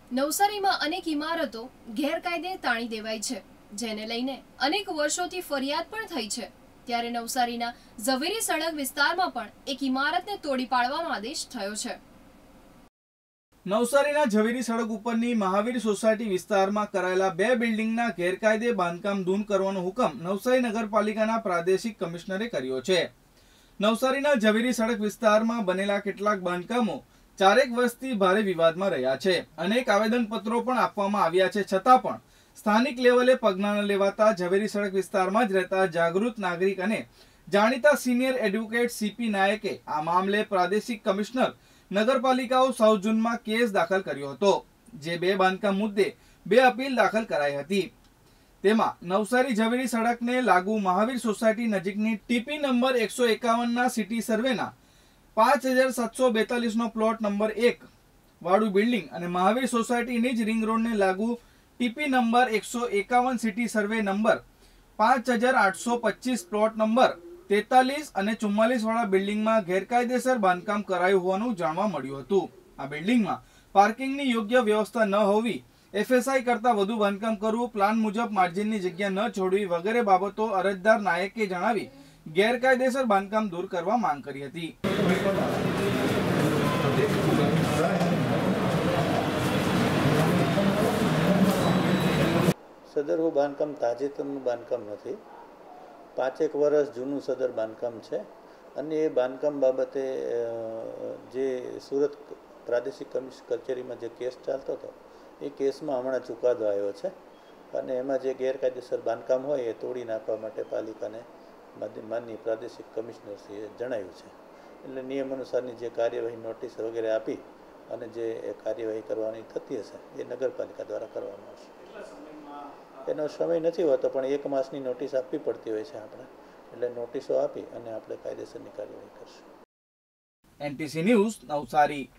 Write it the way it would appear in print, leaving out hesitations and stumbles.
નવસારીમાં અનેક ઇમારતો ગેરકાયદે તાણી દેવાઈ છે, જેને લઈને અનેક વર્ષોથી ફરિયાદ પણ થઈ છે। ત્યારે નવસારીના ઝવેરી સડક વિસ્તારમાં પણ એક ઇમારતને તોડી પાડવાનો આદેશ થયો છે। નવસારીના ઝવેરી સડક ઉપરની મહાવીર સોસાયટી વિસ્તારમાં કરાયેલા 2 બિલ્ડિંગના ગેરકાયદે બાંધકામ દૂર કરવાનો હુકમ નવસારી નગરપાલિકાના પ્રાદેશિક કમિશનરે કર્યો છે। નવસારીના ઝવેરી સડક વિસ્તારમાં બનેલા કેટલાક બાંધકામો 4 વર્ષથી ભારે વિવાદમાં રહ્યા છે। અનેક આવેદનપત્રો પણ આપવામાં આવ્યા છે, છતાં પણ સ્થાનિક લેવલે પગલાં ન લેવાતા ઝવેરી સડક વિસ્તારમાં જ રહેતા જાગૃત નાગરિક અને જાણીતા સિનિયર એડવોકેટ સીપી નાયકે આ મામલે પ્રાદેશિક કમિશનર નગરપાલિકાઓ સાઉથ ઝોનમાં કેસ દાખલ કર્યો હતો, જે 2 બાંધકામ મુદ્દે 2 અપીલ દાખલ કરાઈ હતી। તેમાં નવસારી ઝવેરી સડકને લાગુ મહાવીર સોસાયટી નજીકની ટીપી નંબર 151ના સિટી સર્વેના 5742 નો પ્લોટ નંબર 1 વાળું બિલ્ડિંગ અને મહાવીર સોસાયટીની જ રિંગ રોડને લાગુ TP number 151 city survey number 5825 plot number 43 અને 44 વાળા બિલ્ડિંગમાં ગેરકાયદેસર બાંધકામ કરાયું હોવાનું જાણવા મળ્યું હતું। આ બિલ્ડિંગમાં પાર્કિંગની યોગ્ય વ્યવસ્થા ન હોવી, એફએસઆઈ કરતા વધુ બાંધકામ કરવું, પ્લાન મુજબ માર્જિનની જગ્યા ન છોડવી વગેરે બાબતો અરજદાર નાયકે જણાવી ગેરકાયદેસર બાંધકામ દૂર કરવા માંગ કરી હતી। સદરનું બાંધકામ તાજેતરનું બાંધકામ નથી, 5 વર્ષ જૂનું સદર બાંધકામ છે અને એ બાંધકામ બાબતે જે સુરત પ્રાદેશિક કચેરીમાં જે કેસ ચાલતો હતો એ કેસમાં હમણાં ચુકાદો આવ્યો છે અને એમાં જે ગેરકાયદેસર બાંધકામ હોય એ તોડી નાખવા માટે પાલિકાને માનનીય પ્રાદેશિક કમિશનરશ્રીએ જણાવ્યું છે। એટલે નિયમ અનુસારની જે કાર્યવાહી નોટિસ વગેરે આપી અને જે કાર્યવાહી કરવાની થતી હશે એ નગરપાલિકા દ્વારા કરવામાં આવશે। એનો સમય નથી હોતો, પણ 1 માસની નોટિસ આપવી પડતી હોય છે આપણે, એટલે નોટિસો આપી અને આપણે કાયદેસરની કાર્યવાહી કરશું। NTC news Navsari.